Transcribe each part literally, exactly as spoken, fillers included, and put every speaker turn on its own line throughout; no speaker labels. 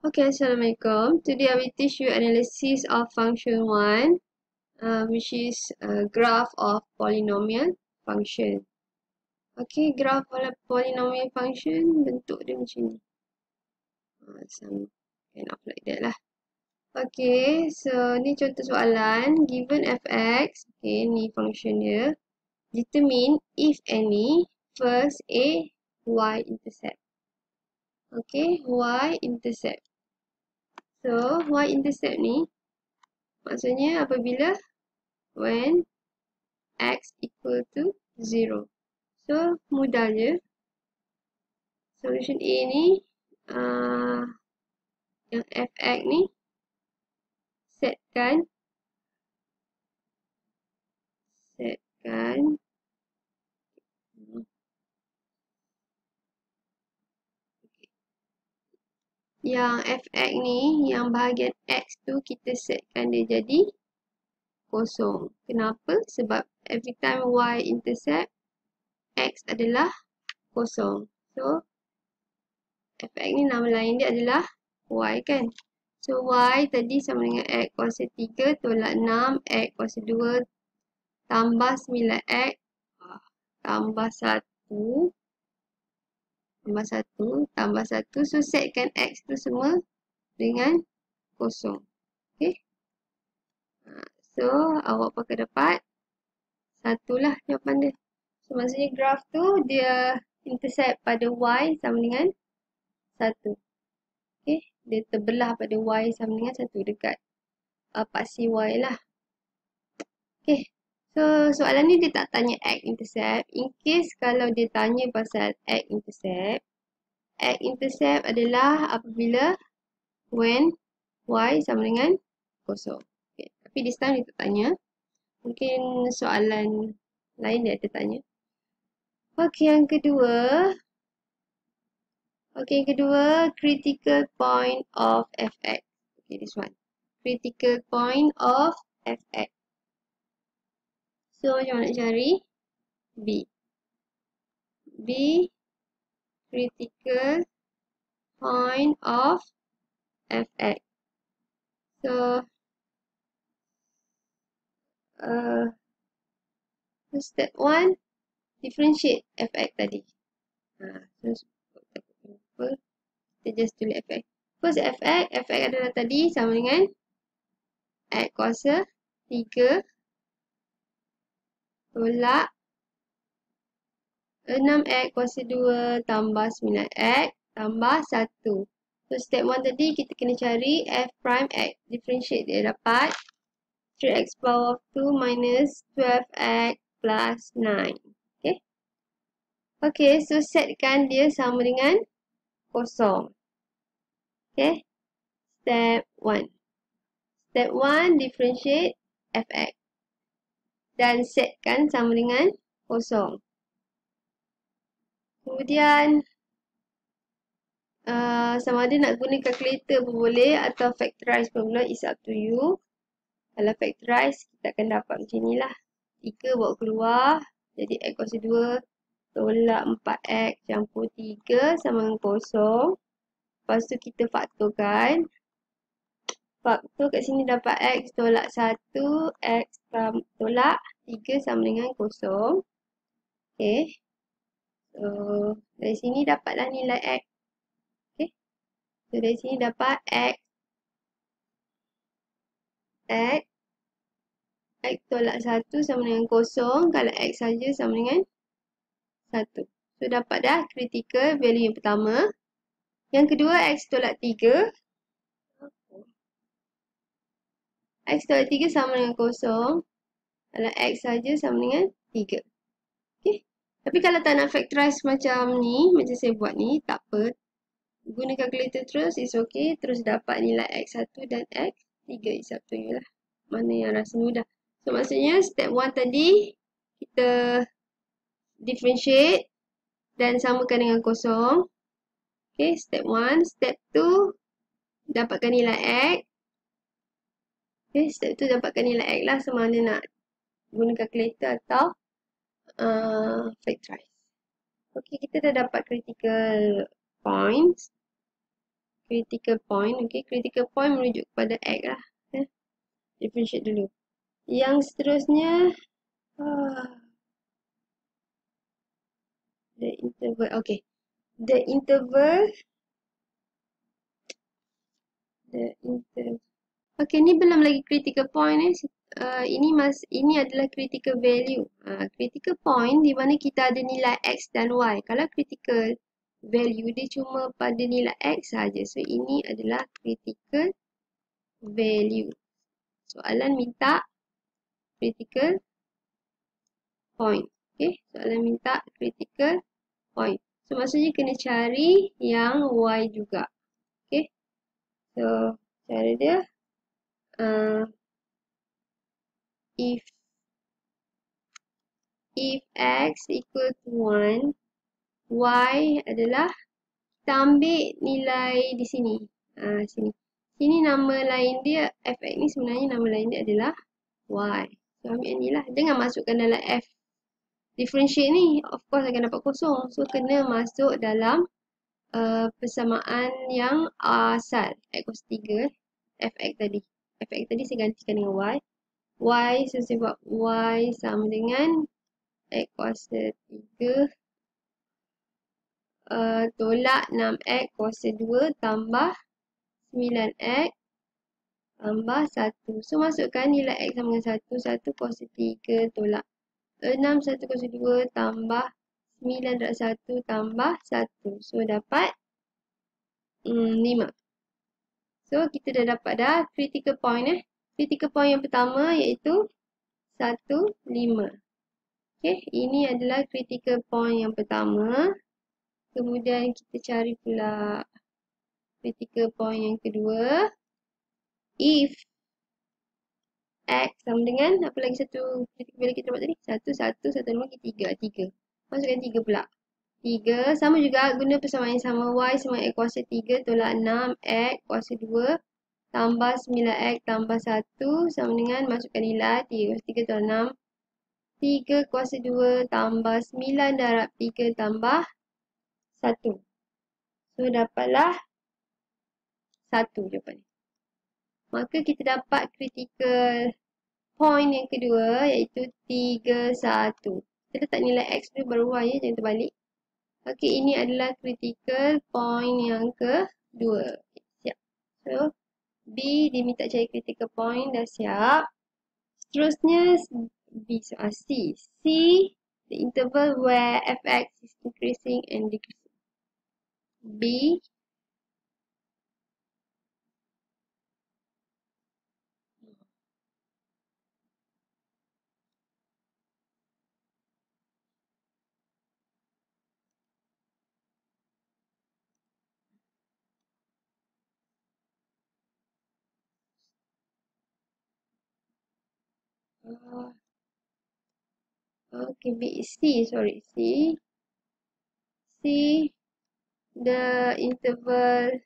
Okay, Assalamualaikum. Today I will teach you analysis of function one, uh, which is a graph of polynomial function. Okay, graph of polynomial function bentuk dia macam ni. Uh, some kind of like that lah. Okay, so ni contoh soalan. Given f(x), okay, ni function dia. Determine if any first a y-intercept. Okay, y-intercept. So, y-intercept ni maksudnya apabila when x equal to zero. So, mudah je. Solution A ni, uh, yang f(x) ni, setkan, setkan, yang f(x) ni, yang bahagian x tu kita setkan dia jadi kosong. Kenapa? Sebab every time y intercept, x adalah kosong. So, f(x) ni nama lain dia adalah y kan. So, y tadi sama dengan x kuasa tiga tolak enam, x kuasa dua tambah sembilan x tambah satu tambah satu tambah satu. So, setkan x tu semua dengan kosong. Okay. So, awak pakai dapat satu lah jawapan dia. So, maksudnya graf tu dia intercept pada y sama dengan satu. Okay. Dia terbelah pada y sama dengan satu dekat uh, paksi y lah. Okay. So, soalan ni dia tak tanya x-intercept. In case kalau dia tanya pasal x-intercept, x-intercept adalah apabila when y sama dengan kosong. Okay. Tapi this time dia tak tanya. Mungkin soalan lain dia ada tanya. Okay, yang kedua. Okay, yang kedua, critical point of f(x). Okay, this one. Critical point of f(x). So, macam mana nak cari? B. B, critical point of f(x). So, uh, step one, differentiate f(x) tadi. Ha, so, kita just tulis f(x). First f(x), f(x) adalah tadi sama dengan x kuasa tiga tolak enam x kuasa dua tambah sembilan x tambah satu. So, step one tadi kita kena cari f prime x. Differentiate dia dapat three x power of two minus twelve x plus nine. Okay. Okay, so setkan dia sama dengan kosong. Okay. Step one. Step one, differentiate f(x). Dan setkan sama dengan kosong. Kemudian, uh, sama ada nak guna calculator pun boleh atau factorize pun boleh, it's up to you. Kalau factorize, kita akan dapat macam ni lah. tiga bawa keluar, jadi x kuasa dua tolak empat x campur tiga sama dengan kosong. Lepas tu kita faktorkan. Faktor kat sini dapat x tolak satu, x tolak tiga sama dengan kosong. Okay. So, dari sini dapatlah nilai x. Okay. So, dari sini dapat x. X. X tolak satu sama dengan kosong. Kalau x saja sama dengan satu. So, dapat dah critical value yang pertama. Yang kedua, x tolak tiga. X tolak tiga sama dengan kosong. Kalau x saja sama dengan tiga. Okay. Tapi kalau tak nak factorize macam ni, macam saya buat ni, tak apa. Guna calculator terus, is okay. Terus dapat nilai x satu dan x tiga, is up to you lah. Mana yang rasa mudah. So, maksudnya step one tadi, kita differentiate dan samakan dengan kosong. Okay, step one. Step two, dapatkan nilai x. Okay, step tu dapatkan nilai x lah sama ada nak guna calculator atau uh, factorize. Okay, kita dah dapat critical points. critical point. Okay, critical point merujuk kepada X lah. Eh, differentiate dulu. Yang seterusnya, ah, the interval. Okay, the interval, the interval. Okay, ni belum lagi critical point eh. Uh, ini mas, ini adalah critical value. Uh, critical point di mana kita ada nilai X dan Y. Kalau critical value dia cuma pada nilai X saja. So ini adalah critical value. Soalan minta critical point. Okay, soalan minta critical point. So maksudnya kena cari yang Y juga. Okay, so cara dia uh, if if X equal to one, Y adalah kita ambil nilai di sini. Ha, sini. Sini nama lain dia, Fx ni sebenarnya nama lain dia adalah Y. So ambil yang ni lah. Jangan masukkan dalam F differentiate ni. Of course akan dapat kosong. So kena masuk dalam uh, persamaan yang asal. X kuasa tiga. Fx tadi. Fx tadi saya gantikan dengan Y. Y, so saya buat Y sama dengan X kuasa tiga. Uh, tolak enam X kuasa dua tambah sembilan X tambah satu. So masukkan nilai X sama dengan satu. satu kuasa tiga tolak enam. satu kuasa dua tambah sembilan darab satu tambah satu. So dapat hmm, lima. So kita dah dapat dah critical point eh. Critical point yang pertama iaitu satu, lima. Okay, ini adalah critical point yang pertama. Kemudian kita cari pula critical point yang kedua. If X sama dengan, apa lagi satu critical value kita dapat tadi? Satu, satu, satu, lima, tiga. Tiga. Masukkan tiga pula. Tiga. Sama juga guna persamaan yang sama. Y sama X kuasa tiga tolak enam X kuasa dua tambah sembilan X tambah satu sama dengan masukkan nilai tiga kuasa tiga tolak enam. tiga kuasa dua tambah sembilan darab tiga tambah satu. So dapatlah satu jawapan. Maka kita dapat critical point yang kedua iaitu tiga, satu. Kita letak nilai X dulu baru Y ya, jangan terbalik. Okey, ini adalah critical point yang kedua. Siap. So, B diminta cari critical point, dah siap. Seterusnya, B soal C. C, the interval where Fx is increasing and decreasing. B uh, okay, B C, sorry, C. C, the interval.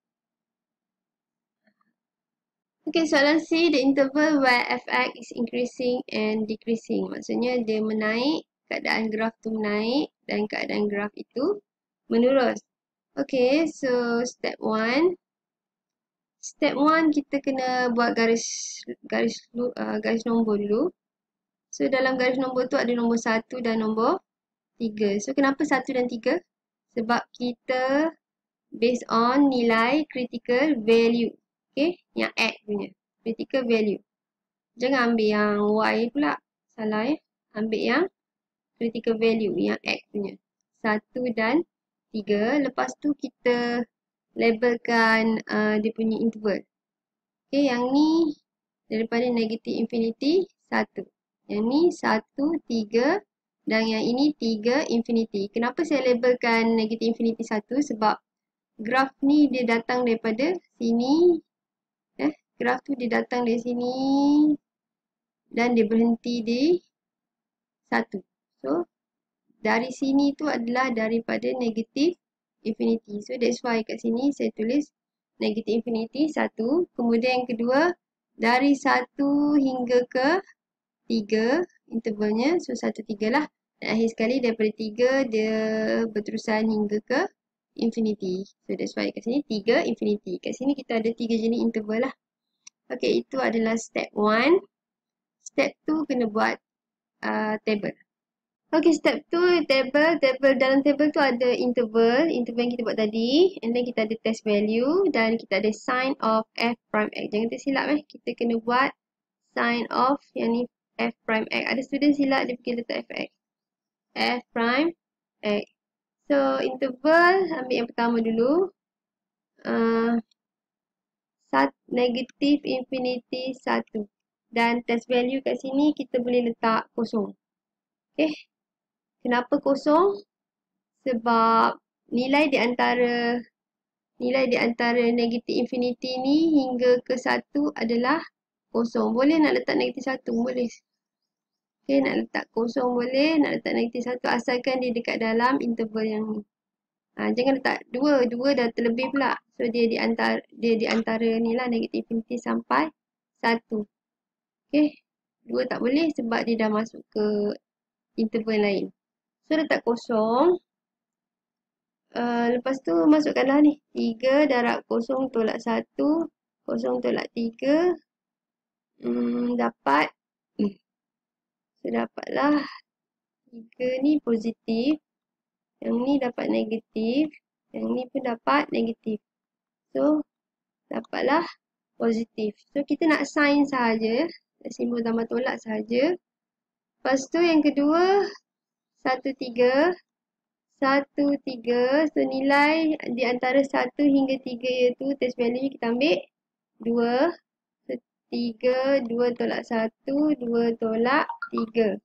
Okay, soalan C, the interval where Fx is increasing and decreasing. Maksudnya dia menaik, keadaan graf tu menaik dan keadaan graf itu menurun. Okay, so step one. Step one kita kena buat garis garis uh, garis nombor dulu. So dalam garis nombor tu ada nombor satu dan nombor tiga. So kenapa satu dan tiga? Sebab kita based on nilai critical value. Okay, yang X punya. Critical value. Jangan ambil yang Y pula. Salah ya. Ambil yang critical value, yang X punya. Satu dan tiga. Lepas tu kita labelkan uh, dia punya interval. Okay, yang ni daripada negative infinity, satu. Yang ni satu, tiga. Dan yang ini tiga, infinity. Kenapa saya labelkan negative infinity satu? Sebab graf ni dia datang daripada sini. Eh, graf tu dia datang dari sini. Dan dia berhenti di satu. So, dari sini tu adalah daripada negative infinity. So, that's why kat sini saya tulis negative infinity satu. Kemudian yang kedua, dari satu hingga ke tiga intervalnya. So, satu, tiga lah. Dan akhir sekali daripada tiga dia berterusan hingga ke infinity. So that's why kat sini tiga infinity. Kat sini kita ada tiga jenis interval lah. Okay, itu adalah step one. Step two kena buat uh, table. Okay, step two, table. Table dalam table tu ada interval. Interval yang kita buat tadi. And then kita ada test value. Dan kita ada sign of f prime x. Jangan tersilap eh. Kita kena buat sign of yang ni f prime x. Ada student silap dia pergi letak fx. F prime x. So, interval. Ambil yang pertama dulu. Uh, sat, negative infinity satu. Dan test value kat sini kita boleh letak kosong. Okay. Kenapa kosong? Sebab nilai di antara nilai di antara negatif infinity ni hingga ke satu adalah kosong. Boleh nak letak negatif satu, boleh. Okay, nak letak kosong boleh, nak letak negatif satu asalkan dia dekat dalam interval yang ni. Ha, jangan letak dua, dua dah terlebih pula. So dia di antara dia di antara ni lah negatif infinity sampai satu. Okay, dua tak boleh sebab dia dah masuk ke interval lain. So, letak kosong. Uh, lepas tu, masukkanlah ni. tiga darab kosong tolak satu. Kosong tolak tiga. Hmm, dapat. Hmm. So, dapatlah. tiga ni positif. Yang ni dapat negatif. Yang ni pun dapat negatif. So, dapatlah positif. So, kita nak sign sahaja. Simbol tambah tolak sahaja. Lepas tu, yang kedua. satu, tiga. satu, tiga. So, nilai di antara satu hingga tiga iaitu test value kita ambil dua. So, tiga, dua tolak satu, dua tolak tiga.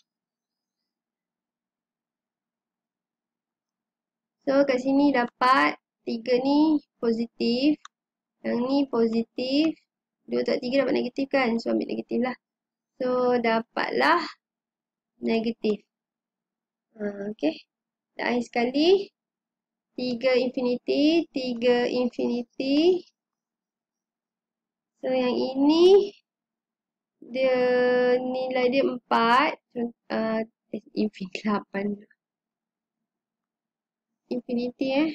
So, kat sini dapat tiga ni positif. Yang ni positif. dua tolak tiga dapat negatif kan? So, ambil negatif lah. So, dapatlah negatif. Ha, okay. Dan akhir sekali, tiga infinity, tiga infinity. So, yang ini, dia nilai dia empat. Uh, infinity lapan. Infinity eh.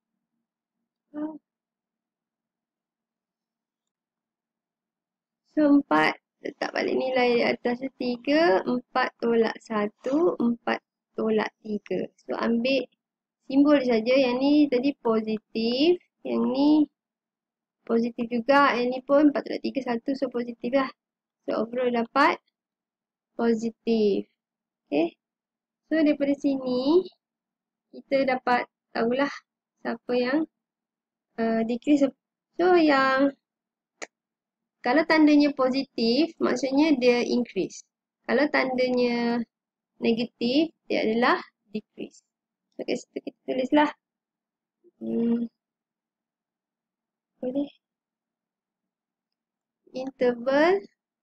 So, empat. Letak balik nilai di atas tiga. empat tolak satu, empat tolak tiga. So, ambil simbol saja. Yang ni tadi positif. Yang ni positif juga. Yang ni pun empat tolak tiga, satu. So, positif lah. So, overall dapat positif. Okay. So, daripada sini, kita dapat tahulah siapa yang uh, decrease. So, yang kalau tandanya positif, maksudnya dia increase. Kalau tandanya negatif, dia adalah decrease. So, kat situ kita tulislah. Hmm. Boleh. Interval.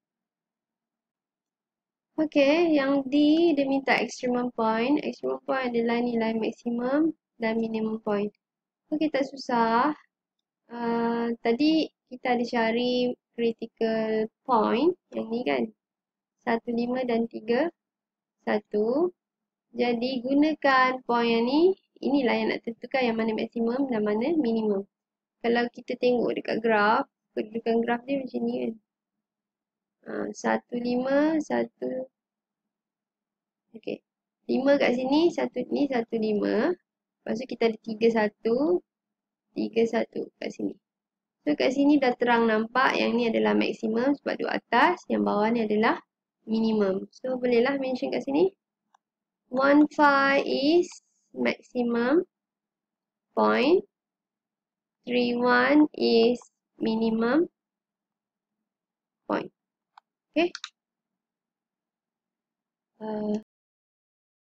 Okay, yang D, dia minta extremum point. Extremum point adalah nilai maksimum dan minimum point. Okay, tak susah. Uh, tadi kita ada cari critical point. Yang ni kan. satu, lima dan tiga. satu. Jadi, gunakan point yang ni. Inilah yang nak tentukan yang mana maksimum dan mana minimum. Kalau kita tengok dekat graf, kedudukan graf dia macam ni kan. Uh, satu, lima, satu. Okay. lima kat sini, satu ni, satu, lima. Lepas tu kita ada tiga, satu. tiga, satu kat sini. So, kat sini dah terang nampak yang ni adalah maksimum sebab duduk atas. Yang bawah ni adalah minimum. So, bolehlah mention kat sini. one five is maximum point. three one is minimum point. Okay. Uh,